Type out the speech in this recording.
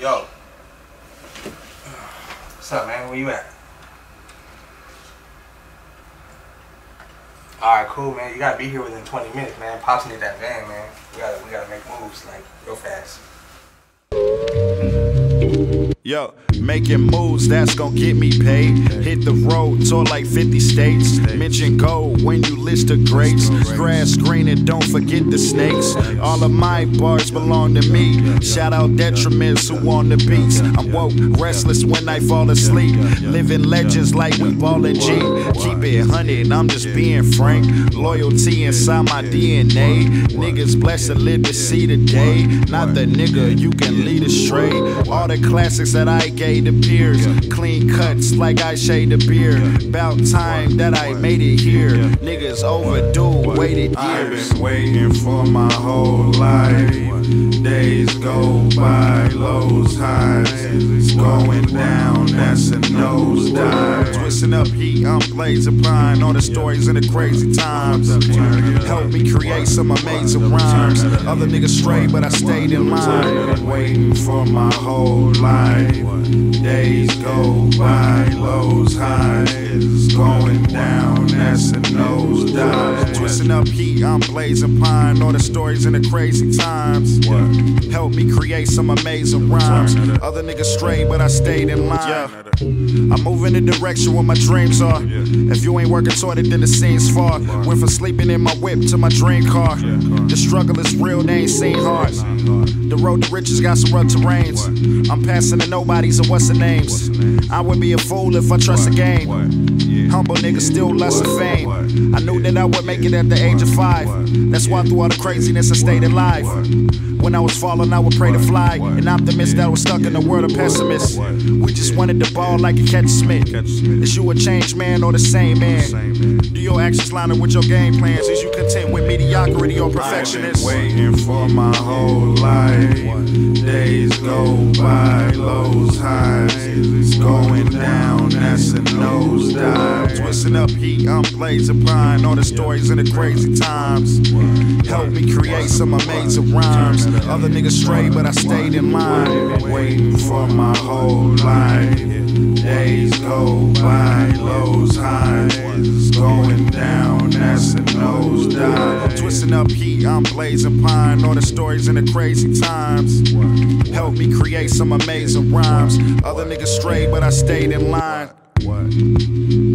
Yo. What's up, man? Where you at? Alright, cool, man. You gotta be here within 20 minutes, man. Pops need that van, man. We gotta make moves, like, real fast. Yo, making moves, that's gon' get me paid. Hit the road, tour like 50 states. Mention gold when you list the greats. Grass green and don't forget the snakes. All of my bars belong to me. Shout out detriments who on the beats. I'm woke, restless when I fall asleep. Living legends like we ballin' G. Keep it 100, I'm just being frank. Loyalty inside my DNA. Niggas blessed to live to see the day. Not the nigga you can lead astray. All the classics that I gave to peers. Clean cuts like I shade the beer. About time that I made it here. Niggas overdue, waited years. I've been waiting for my whole life. Days go by, lows, highs. It's going down, that's a nosedive. Twisting up heat, I'm blazing pine. All the stories and the crazy times. Help me create some amazing rhymes. Other niggas stray, but I stayed in line. Waiting for my whole life. Days go by, lows, highs. It's going down, that's a nosedive. Twisting up heat, I'm blazing pine. All the stories and the crazy times. Help me create some amazing rhymes. Other niggas stray, but I stayed in line. I move in the direction where my dreams are. If you ain't working toward it, then the scene's far. Went from sleeping in my whip to my dream car. The struggle is real, they ain't seen hard. The road to riches got some rough terrains. I'm passing the nobodies and what's the names. I would be a fool if I trust the game. Humble niggas still lust of fame. I knew that I would make it at the age of 5. That's why through all the craziness I stayed alive. When I was falling, I would pray to fly. An optimist that was stuck in the world of pessimists. We just wanted the ball like a catch Smith. Is you a changed man or the same man? Do your actions line up with your game plans? Is you content with mediocrity or perfectionist? I've been waiting for my whole life. Days go by, lows, highs. It's going down, that's a nosedive. Twisting up heat, I'm blazing pine. All the stories and the crazy times. Help me create some amazing rhymes. Other niggas stray, but I stayed in line. Waiting for my whole life. Days go by, lows, highs. It's going down, that's a nosedive. Twisting up heat, I'm blazing pine. All the stories and the crazy times. Help me create some amazing rhymes. Other niggas stray, but I stayed in line.